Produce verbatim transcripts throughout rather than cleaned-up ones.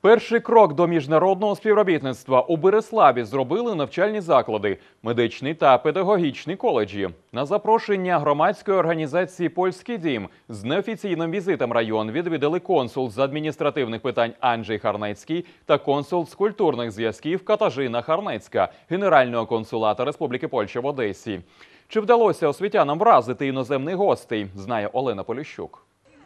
Перший крок до міжнародного співробітництва у Бериславі зробили навчальні заклади, медичний та педагогічний коледжі. На запрошення громадської організації «Польський дім» з неофіційним візитом район відвідали консул з адміністративних питань Анджей Харнецький та консул з культурних зв'язків Катажина Харнецька, Генерального консулата Республіки Польща в Одесі. Чи вдалося освітянам вразити іноземних гостей, знає Олена Поліщук.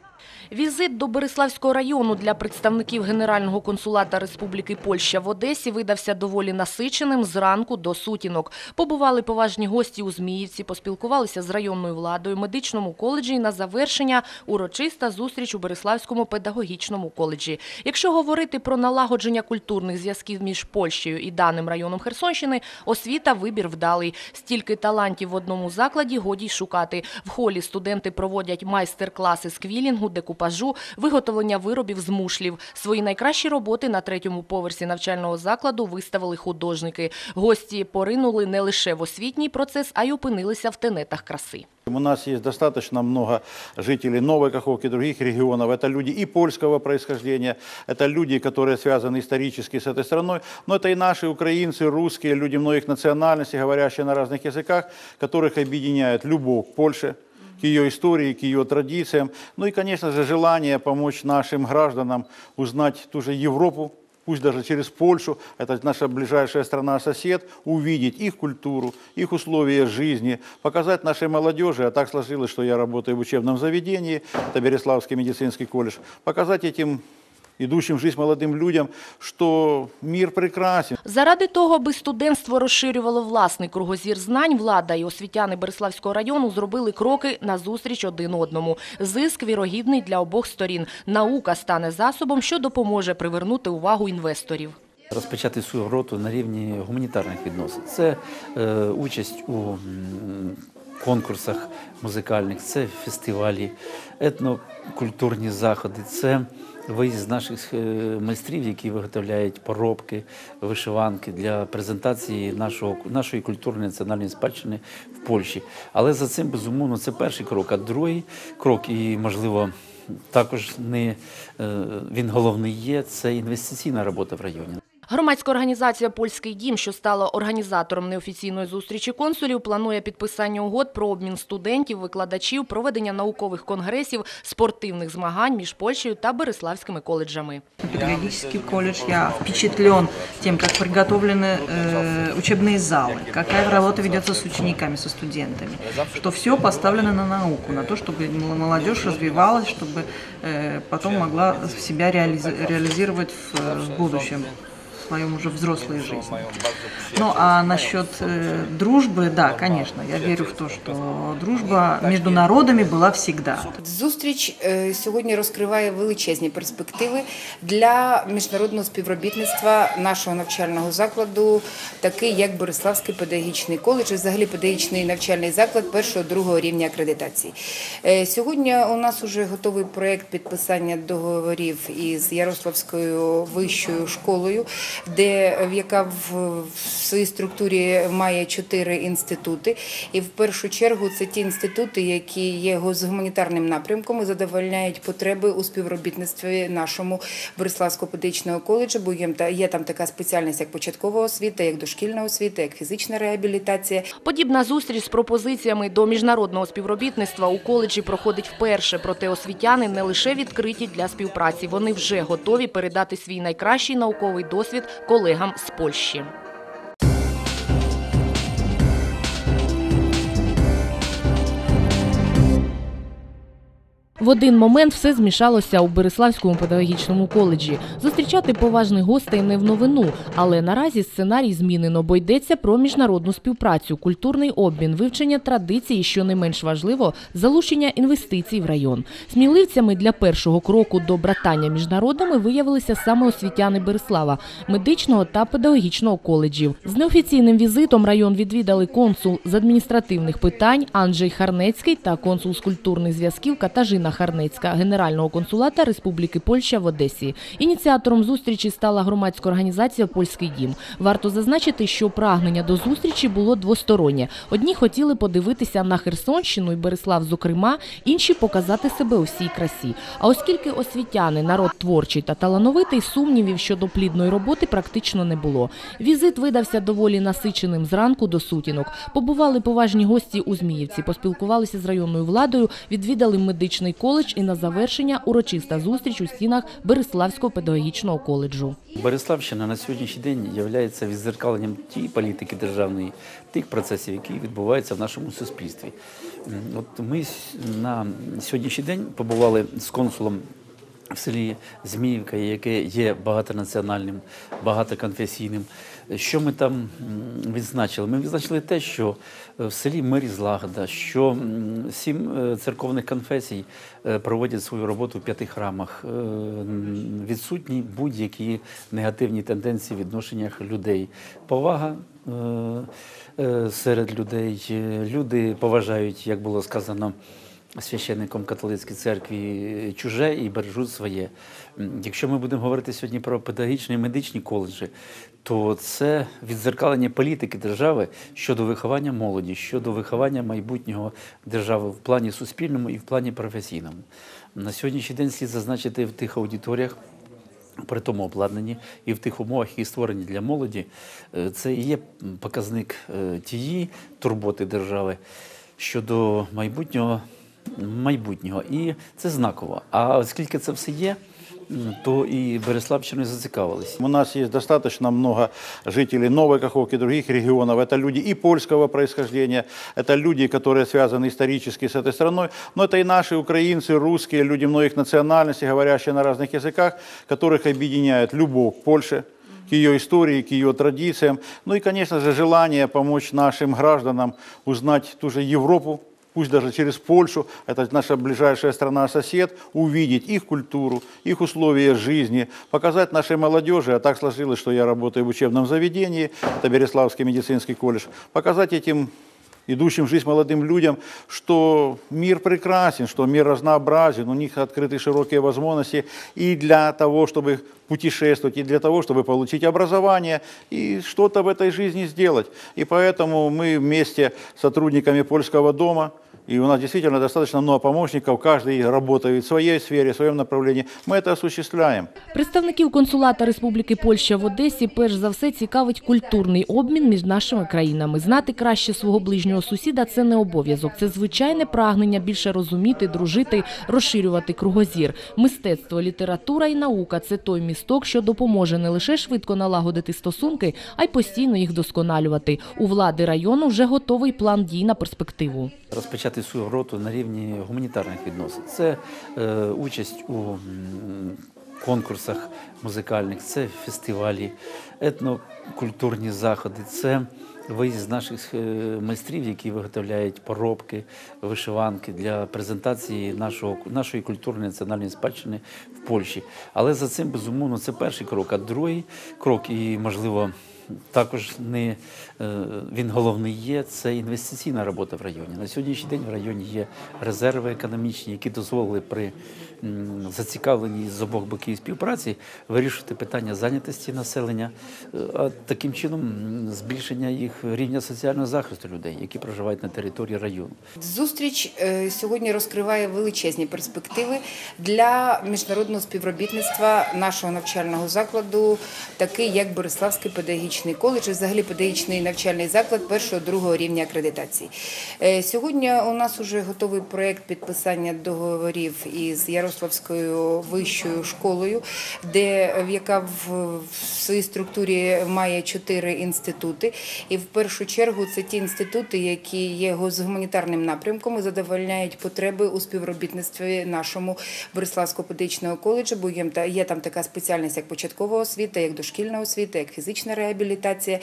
Візит до Бериславського району для представників Генерального консулата Республіки Польща в Одесі видався доволі насиченим з ранку до сутінок. Побували поважні гості у Зміївці, поспілкувалися з районною владою, медичному коледжі і на завершення урочиста зустріч у Бериславському педагогічному коледжі. Якщо говорити про налагодження культурних зв'язків між Польщею і даним районом Херсонщини, освіта – вибір вдалий. Стільки талантів в одному закладі годі й шукати. В холі студенти проводять майстер-класи з квілінгу, декупажу, виготовлення виробів з мушлів. Свої найкращі роботи на третьому поверсі навчального закладу виставили художники. Гості поринули не лише в освітній процес, а й опинилися в тенетах краси. У нас есть достаточно много жителей Новой Каховки и других регионов. Это люди и польского происхождения, это люди, которые связаны исторически с этой страной, но это и наши украинцы, русские, люди многих национальностей, говорящие на разных языках, которых объединяет любовь к Польше, к ее истории, к ее традициям. Ну и, конечно же, желание помочь нашим гражданам узнать ту же Европу, пусть даже через Польшу, это наша ближайшая страна-сосед, увидеть их культуру, их условия жизни, показать нашей молодежи, а так сложилось, что я работаю в учебном заведении, это Бериславский медицинский колледж, показать этим ідущим в життя молодим людям, що мир прекрасен. Заради того, аби студентство розширювало власний кругозір знань, влада і освітяни Бериславського району зробили кроки назустріч один одному. Зиск вірогідний для обох сторін. Наука стане засобом, що допоможе привернути увагу інвесторів. Розпочати свою роботу на рівні гуманітарних відносин. Це е, участь у конкурсах музикальних, це фестивалі, етнокультурні заходи, це виїзд наших майстрів, які виготовляють поробки, вишиванки для презентації нашого, нашої культурної національної спадщини в Польщі. Але за цим, безумовно, це перший крок, а другий крок, і, можливо, також не, він головний є, це інвестиційна робота в районі. Громадська організація «Польський дім», що стала організатором неофіційної зустрічі консулів, планує підписання угод про обмін студентів, викладачів, проведення наукових конгресів, спортивних змагань між Польщею та Бериславськими коледжами. Педагогический колледж, я впечатлен тем, как приготовлены э, учебные залы, какая работа ведется с учениками, со студентами, что все поставлено на науку, на то, чтобы молодежь развивалась, чтобы э, потом могла себя реализовать в, в будущем. В своем уже взрослой жизни. Ну а насчет э, дружбы, да, конечно, я верю в то, что дружба между народами была всегда. Зустріч е, сьогодні розкриває величезні перспективи для міжнародного співробітництва нашого навчального закладу, такий як Бериславський педагогічний коледж, взагалі педагогічний навчальний заклад першого-другого рівня акредитації. Е, сьогодні у нас вже готовий проєкт підписання договорів із Ярославською вищою школою, де, яка в, в своїй структурі має чотири інститути. І в першу чергу це ті інститути, які є з гуманітарним напрямком і задовольняють потреби у співробітництві нашому Бериславського педагогічного коледжу, бо є там така спеціальність, як початкова освіта, як дошкільна освіта, як фізична реабілітація. Подібна зустріч з пропозиціями до міжнародного співробітництва у коледжі проходить вперше, проте освітяни не лише відкриті для співпраці, вони вже готові передати свій найкращий науковий досвід колегам з Польщі. В один момент все змішалося у Бериславському педагогічному коледжі. Зустрічати поважних гостей не в новину, але наразі сценарій змінено, бо йдеться про міжнародну співпрацю, культурний обмін, вивчення традицій і, що не менш важливо, залучення інвестицій в район. Сміливцями для першого кроку до братання між народами виявилися саме освітяни Берислава, медичного та педагогічного коледжів. З неофіційним візитом район відвідали консул з адміністративних питань Анджей Харнецький та консул з культурних зв'язків Катажина Олена Харнецька, Генерального консулата Республіки Польща в Одесі. Ініціатором зустрічі стала громадська організація «Польський дім». Варто зазначити, що прагнення до зустрічі було двостороннє. Одні хотіли подивитися на Херсонщину і Берислав зокрема, інші – показати себе у всій красі. А оскільки освітяни – народ творчий та талановитий, сумнівів щодо плідної роботи практично не було. Візит видався доволі насиченим зранку до сутінок. Побували поважні гості у Зміївці, поспілкувалися з районною владою, відвідали медичний коледж і на завершення урочиста зустріч у стінах Бериславського педагогічного коледжу. Бериславщина на сьогоднішній день є відзеркаленням тієї політики державної, тих процесів, які відбуваються в нашому суспільстві. От ми на сьогоднішній день побували з консулом в селі Зміївка, яке є багатонаціональним, багатоконфесійним. Що ми там відзначили? Ми відзначили те, що в селі мир і злагода, що сім церковних конфесій проводять свою роботу в п'яти храмах. Відсутні будь-які негативні тенденції в відношеннях людей. Повага серед людей. Люди поважають, як було сказано священником католицької церкви, чуже і бережуть своє. Якщо ми будемо говорити сьогодні про педагогічні і медичні коледжі, то це відзеркалення політики держави щодо виховання молоді, щодо виховання майбутнього держави в плані суспільному і в плані професійному. На сьогоднішній день слід зазначити в тих аудиторіях, при тому обладнанні і в тих умовах, які створені для молоді, це і є показник тієї турботи держави щодо майбутнього, майбутнього. І це знаково. А оскільки це все є, то и Бериславщиной зацікавились. У нас есть достаточно много жителей Новой Каховки, других регионов. Это люди и польского происхождения, это люди, которые связаны исторически с этой страной, но это и наши украинцы, русские, люди многих национальностей, говорящие на разных языках, которых объединяет любовь к Польше, к ее истории, к ее традициям. Ну и, конечно же, желание помочь нашим гражданам узнать ту же Европу, пусть даже через Польшу, это наша ближайшая страна-сосед, увидеть их культуру, их условия жизни, показать нашей молодежи, а так сложилось, что я работаю в учебном заведении, это Бериславский медицинский колледж, показать этим идущим в жизнь молодым людям, что мир прекрасен, что мир разнообразен, у них открыты широкие возможности и для того, чтобы путешествовать, и для того, чтобы получить образование и что-то в этой жизни сделать. И поэтому мы вместе с сотрудниками Польского дома, и у нас действительно достаточно много помощников, каждый работает в своей сфере, в своем направлении. Мы это осуществляем. Представників консулата Республіки Польща в Одесі перш за все цікавить культурний обмін між нашими країнами. Знати краще свого ближнього сусіда – це не обов'язок. Це звичайне прагнення більше розуміти, дружити, розширювати кругозір. Мистецтво, література і наука – це той місток, що допоможе не лише швидко налагодити стосунки, а й постійно їх вдосконалювати. У влади району вже готовий план дій на перспективу. Розпочати свою роботу на рівні гуманітарних відносин. Це е, участь у м, конкурсах музикальних, це фестивалі, етнокультурні заходи, це виїзд наших е, майстрів, які виготовляють поробки, вишиванки для презентації нашого, нашої культурної національної спадщини в Польщі. Але за цим, безумовно, це перший крок, а другий крок і, можливо, також не, він головний є, це інвестиційна робота в районі. На сьогоднішній день в районі є резерви економічні, які дозволили при зацікавленій з обох боків співпраці вирішувати питання зайнятості населення, а таким чином збільшення їх рівня соціального захисту людей, які проживають на території району. Зустріч сьогодні розкриває величезні перспективи для міжнародного співробітництва нашого навчального закладу, такий як Бериславський педагогічний коледж, і взагалі педагогічний навчальний заклад першого-другого рівня акредитації. Сьогодні у нас вже готовий проєкт підписання договорів із Ярославською вищою школою, де, яка в своїй структурі має чотири інститути. І в першу чергу це ті інститути, які є з гуманітарним напрямком і задовольняють потреби у співробітництві нашому Бериславського педагогічного коледжу, бо є там така спеціальність, як початкова освіта, як дошкільна освіта, як фізична реабілітація. реабілітація.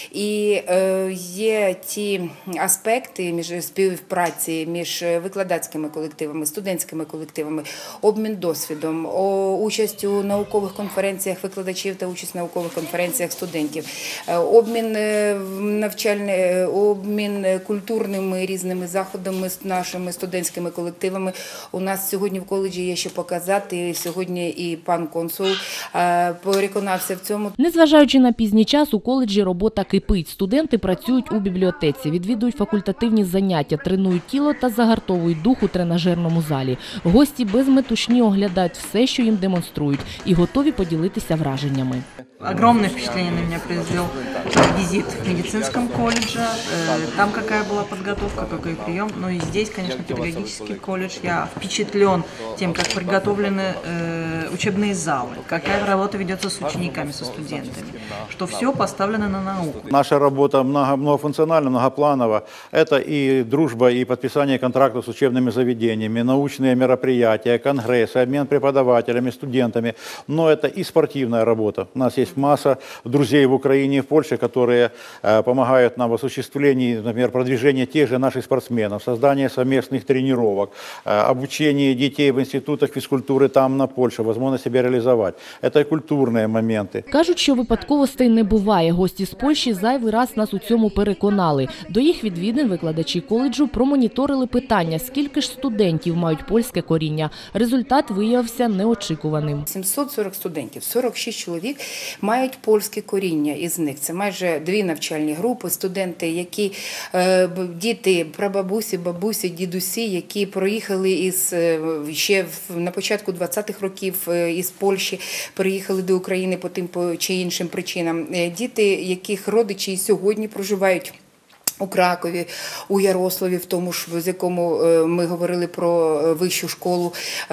І е, є ті аспекти між співпраці між викладацькими колективами, студентськими колективами, обмін досвідом, о, участь у наукових конференціях викладачів та участь в наукових конференціях студентів, е, обмін е, навчальний, е, обмін культурними різними заходами з нашими студентськими колективами. У нас сьогодні в коледжі є що показати. Сьогодні і пан консул е, переконався в цьому. Незважаючи на пізній час, у коледжі робота кипить. Студенти працюють у бібліотеці, відвідують факультативні заняття, тренують тіло та загартовують дух у тренажерному залі. Гості без метушні оглядають все, що їм демонструють, і готові поділитися враженнями. Огромное впечатление на меня произвел визит в медицинском колледже. Там какая была подготовка, какой прием. Ну и здесь, конечно, педагогический колледж. Я впечатлен тем, как приготовлены учебные залы, какая работа ведется с учениками, со студентами, что все поставлено на науку. Наша работа много, многофункциональна, многопланова. Это и дружба, и подписание контрактов с учебными заведениями, научные мероприятия, конгрессы, обмен преподавателями, студентами. Но это и спортивная работа. У нас есть масса друзей в Украине и в Польше, которые э, помогают нам в осуществлении, например, продвижения тех же наших спортсменов, создания совместных тренировок, э, обучения детей в институтах физкультуры там, на Польше, возможность себя реализовать. Это и культурные моменты. Кажуть, що випадковостей не буває. Гості з Польщі зайвий раз нас у цьому переконали. До їх відвідин викладачі коледжу промоніторили питання, скільки ж студентів мають польське коріння. Результат виявився неочікуваним. сімсот сорок студентів, сорок шість чоловік мають польське коріння із них. Це майже дві навчальні групи, студенти, які, е, діти, прабабусі, бабусі, дідусі, які проїхали із, е, ще в, на початку двадцятих років е, із Польщі, приїхали до України по тим по, чи іншим причинам. Е, діти, яких родичі і сьогодні проживають у Кракові, у Ярославі, в тому ж, з якому ми говорили про вищу школу.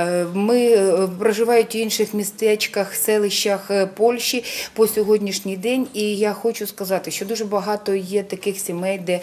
Ми проживають в інших містечках, селищах Польщі по сьогоднішній день. І я хочу сказати, що дуже багато є таких сімей, де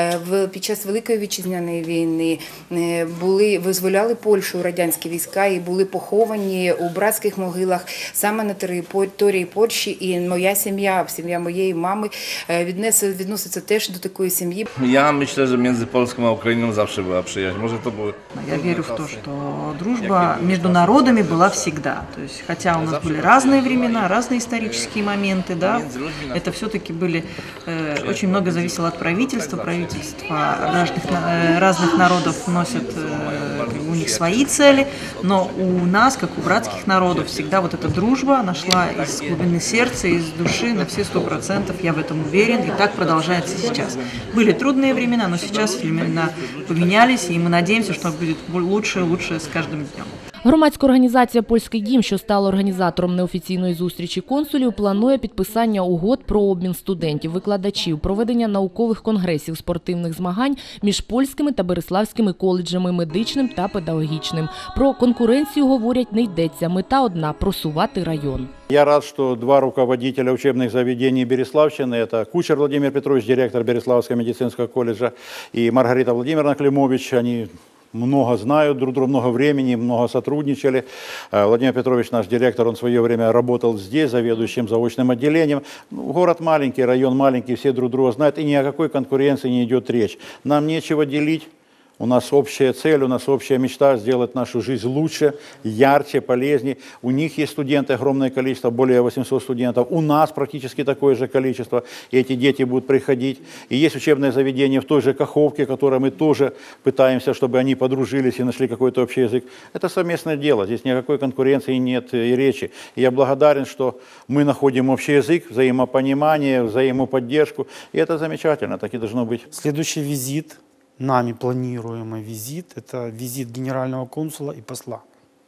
під час Великої Вітчизняної війни були, визволяли Польщу радянські війська і були поховані у братських могилах саме на території Польщі. І моя сім'я, сім'я моєї мами відноситься теж до такої сім'ї. Ja myślę, że między Polską a Ukrainą zawsze była przyjaźń. Może to były... Я верю в то, что дружба между народами была всегда. То есть, хотя у нас были разные времена, разные исторические моменты, да, это все-таки были, э, очень много зависело от правительства. Правительства разных, э, разных народов носят, э, у них свои цели, но у нас, как у братских народов, всегда вот эта дружба нашла из глубины сердца, из души на все сто процентов, я в этом уверен, и так продолжается сейчас. Были трудные времена, но сейчас времена поменялись, и мы надеемся, что будет лучше и лучше с каждым днем. Громадська організація «Польський дім», що стала організатором неофіційної зустрічі консулів, планує підписання угод про обмін студентів, викладачів, проведення наукових конгресів, спортивних змагань між польськими та береславськими коледжами медичним та педагогічним. Про конкуренцію, говорять, не йдеться. Мета одна – просувати район. Я рад, что два руководителя учебных заведений Береславщины, это Кучер Владимир Петрович, директор Береславского медицинского колледжа, и Маргарита Владимировна Климович, они много знают друг друга, много времени, много сотрудничали. Владимир Петрович, наш директор, он в свое время работал здесь, заведующим заочным отделением. Ну, город маленький, район маленький, все друг друга знают, и ни о какой конкуренции не идет речь. Нам нечего делить. У нас общая цель, у нас общая мечта сделать нашу жизнь лучше, ярче, полезнее. У них есть студенты, огромное количество, более восьмисот студентов. У нас практически такое же количество. И эти дети будут приходить. И есть учебное заведение в той же Каховке, которое мы тоже пытаемся, чтобы они подружились и нашли какой-то общий язык. Это совместное дело. Здесь никакой конкуренции нет и речи. И я благодарен, что мы находим общий язык, взаимопонимание, взаимоподдержку. И это замечательно, так и должно быть. Следующий визит, нами планируемый визит, это визит генерального консула и посла.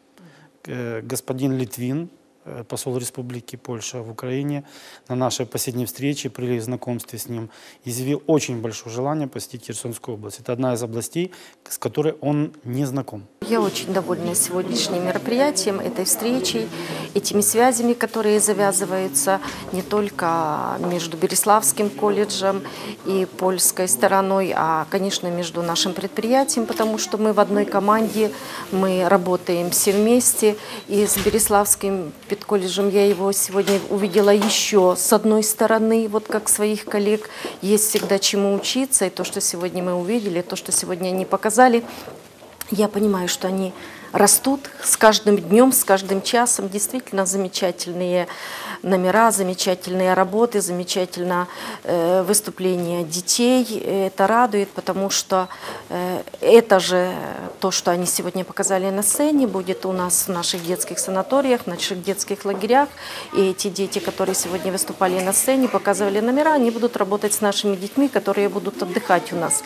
Господин Литвин, посол Республики Польша в Украине, на нашей последней встрече при знакомстве с ним изъявил очень большое желание посетить Херсонскую область. Это одна из областей, с которой он не знаком. Я очень довольна сегодняшним мероприятием, этой встречей, этими связями, которые завязываются не только между Береславским колледжем и польской стороной, а, конечно, между нашим предприятием, потому что мы в одной команде, мы работаем все вместе. И с Береславским педколледжем я его сегодня увидела еще с одной стороны, вот как своих коллег. Есть всегда чему учиться, и то, что сегодня мы увидели, то, что сегодня они показали, я понимаю, что они растут с каждым днем, с каждым часом. Действительно замечательные номера, замечательные работы, замечательное э, выступление детей. Это радует, потому что э, это же то, что они сегодня показали на сцене, будет у нас в наших детских санаториях, в наших детских лагерях. И эти дети, которые сегодня выступали на сцене, показывали номера, они будут работать с нашими детьми, которые будут отдыхать у нас.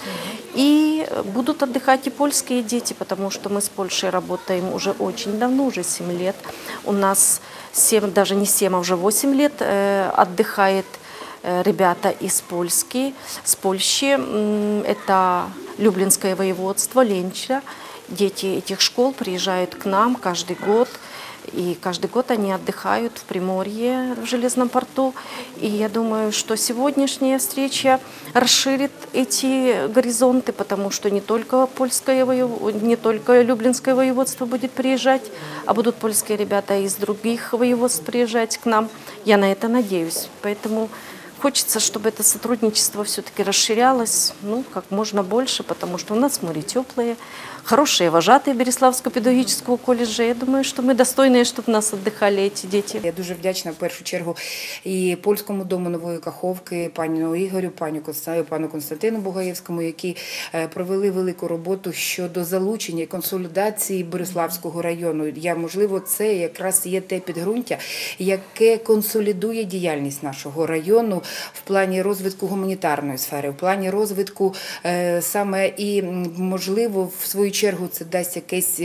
И будут отдыхать и польские дети, потому что мы с Польшей работаем уже очень давно, уже семь лет. У нас семь, даже не семь, а уже восемь лет э, отдыхает э, ребята из Польски, с Польши. Это Люблинское воеводство, Ленча. Дети этих школ приезжают к нам каждый год. И каждый год они отдыхают в Приморье, в Железном порту. И я думаю, что сегодняшняя встреча расширит эти горизонты, потому что не только польское, не только Люблинское воеводство будет приезжать, а будут польские ребята из других воеводств приезжать к нам. Я на это надеюсь. Поэтому хочется, чтобы это сотрудничество все-таки расширялось, ну, как можно больше, потому что у нас море теплое, хорошие вожатые Береславського педагогічного коледжа. Я думаю, що ми достойні, щоб в нас віддихали ці діти. Я дуже вдячна в першу чергу і Польському дому Нової Каховки, пану Ігорю, пану Константину, пану Константину Бугаєвському, які провели велику роботу щодо залучення і консолідації Береславського району. Я, можливо, це якраз є те підґрунтя, яке консолідує діяльність нашого району в плані розвитку гуманітарної сфери, в плані розвитку е, саме і, можливо, в свою чергу це дасть якесь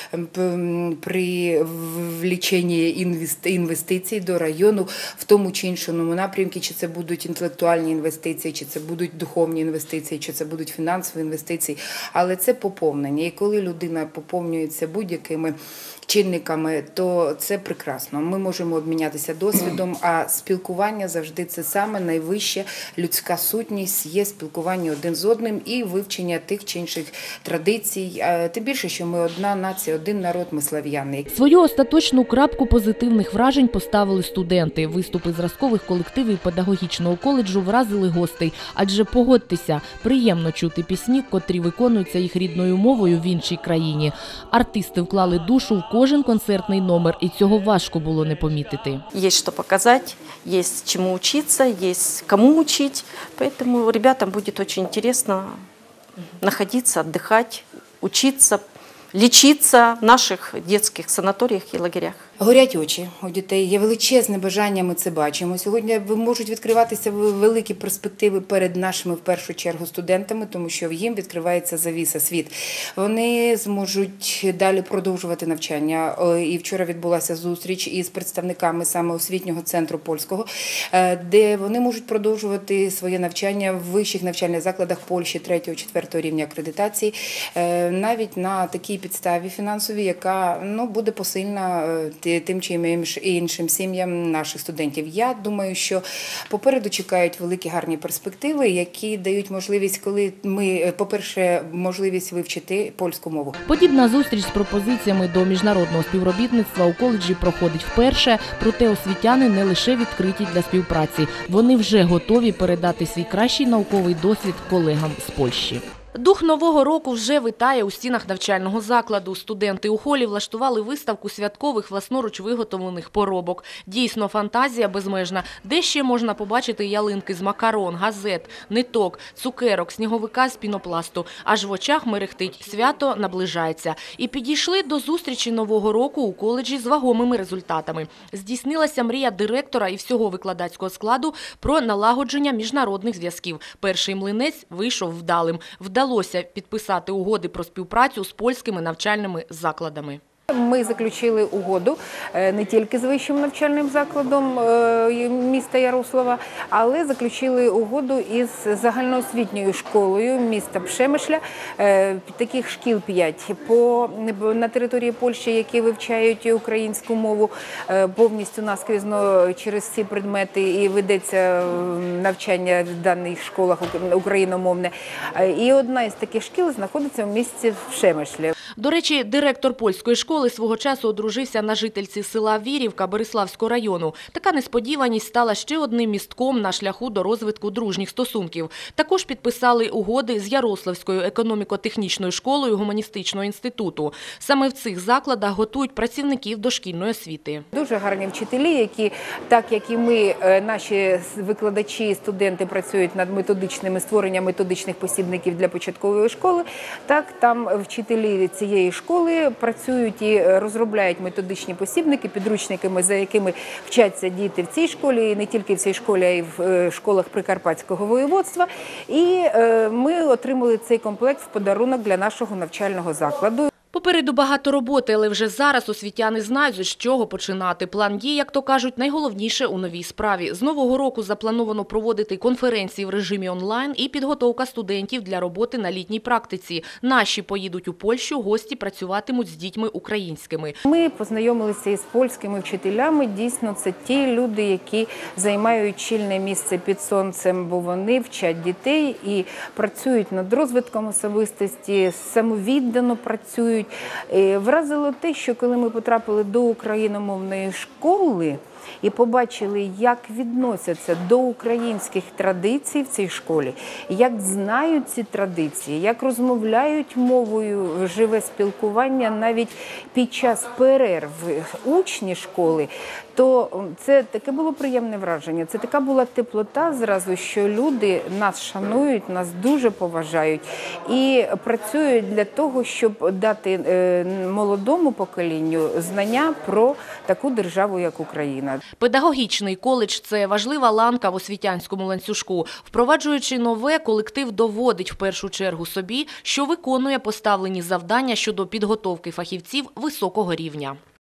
привлічення інвестицій до району в тому чи іншому напрямку, чи це будуть інтелектуальні інвестиції, чи це будуть духовні інвестиції, чи це будуть фінансові інвестиції, але це поповнення. І коли людина поповнюється будь-якими чинниками, то це прекрасно. Ми можемо обмінятися досвідом, а спілкування завжди це саме найвища людська сутність, є спілкування один з одним і вивчення тих чи інших традицій. Тим більше, що ми одна нація, один народ, ми слав'яни. Свою остаточну крапку позитивних вражень поставили студенти. Виступи зразкових колективів педагогічного коледжу вразили гостей. Адже, погодьтеся, приємно чути пісні, котрі виконуються їх рідною мовою в іншій країні. Артисти вклали душу в кожен концертний номер, і цього важко було не помітити. Є що показати, є чому вчитися, є кому вчити. Тому ребятам буде дуже цікаво знаходитися, відпочивати, вчитися, лічитися в наших дитячих санаторіях і лагерях. Горять очі у дітей, є величезне бажання, ми це бачимо. Сьогодні можуть відкриватися великі перспективи перед нашими, в першу чергу, студентами, тому що їм відкривається завіса, світ. Вони зможуть далі продовжувати навчання. І вчора відбулася зустріч із представниками саме освітнього центру польського, де вони можуть продовжувати своє навчання в вищих навчальних закладах Польщі третього-четвертого рівня акредитації, навіть на такій підставі фінансовій, яка ну, буде посильна тим чи іншим сім'ям наших студентів. Я думаю, що попереду чекають великі гарні перспективи, які дають можливість, коли ми, по-перше, можливість вивчити польську мову. Подібна зустріч з пропозиціями до міжнародного співробітництва у коледжі проходить вперше, проте освітяни не лише відкриті для співпраці. Вони вже готові передати свій кращий науковий досвід колегам з Польщі. Дух Нового року вже витає у стінах навчального закладу. Студенти у холі влаштували виставку святкових власноруч виготовлених поробок. Дійсно, фантазія безмежна. Де ще можна побачити ялинки з макарон, газет, ниток, цукерок, сніговика з пінопласту. Аж в очах мерехтить. Свято наближається. І підійшли до зустрічі Нового року у коледжі з вагомими результатами. Здійснилася мрія директора і всього викладацького складу про налагодження міжнародних зв'язків. Перший млинець вийшов вдалим. Вдалося підписати угоди про співпрацю з польськими навчальними закладами. ми заключили угоду не тільки з вищим навчальним закладом міста Ярослава, але заключили угоду із загальноосвітньою школою міста Пшемишля. Таких шкіл п'ять по на території Польщі, які вивчають українську мову повністю наскрізно через ці предмети, і ведеться навчання в даних школах україномовне. І одна із таких шкіл знаходиться в місті Пшемишлі. До речі, директор польської школи свого часу одружився на жительці села Вірівка Бериславського району. Така несподіваність стала ще одним містком на шляху до розвитку дружніх стосунків. Також підписали угоди з Ярославською економіко-технічною школою гуманістичного інституту. Саме в цих закладах готують працівників дошкільної освіти. Дуже гарні вчителі, які, так як і ми, наші викладачі і студенти працюють над методичними створенням методичних посібників для початкової школи, так там вчителі цієї школи працюють і розробляють методичні посібники, підручниками, за якими вчаться діти в цій школі, і не тільки в цій школі, а й в школах Прикарпатського воєводства. І ми отримали цей комплект в подарунок для нашого навчального закладу. Попереду багато роботи, але вже зараз освітяни знають, з чого починати. План дій, як то кажуть, найголовніше у новій справі. З нового року заплановано проводити конференції в режимі онлайн і підготовка студентів для роботи на літній практиці. Наші поїдуть у Польщу, гості працюватимуть з дітьми українськими. Ми познайомилися із польськими вчителями. Дійсно, це ті люди, які займають чільне місце під сонцем, бо вони вчать дітей і працюють над розвитком особистості, самовіддано працюють. Вразило те, що коли ми потрапили до україномовної школи і побачили, як відносяться до українських традицій в цій школі, як знають ці традиції, як розмовляють мовою, живе спілкування навіть під час перерв учні школи, то це таке було приємне враження. Це така була теплота зразу, що люди нас шанують, нас дуже поважають і працюють для того, щоб дати молодому поколінню знання про таку державу, як Україна. Педагогічний коледж – це важлива ланка в освітянському ланцюжку. Впроваджуючи нове, колектив доводить в першу чергу собі, що виконує поставлені завдання щодо підготовки фахівців високого рівня.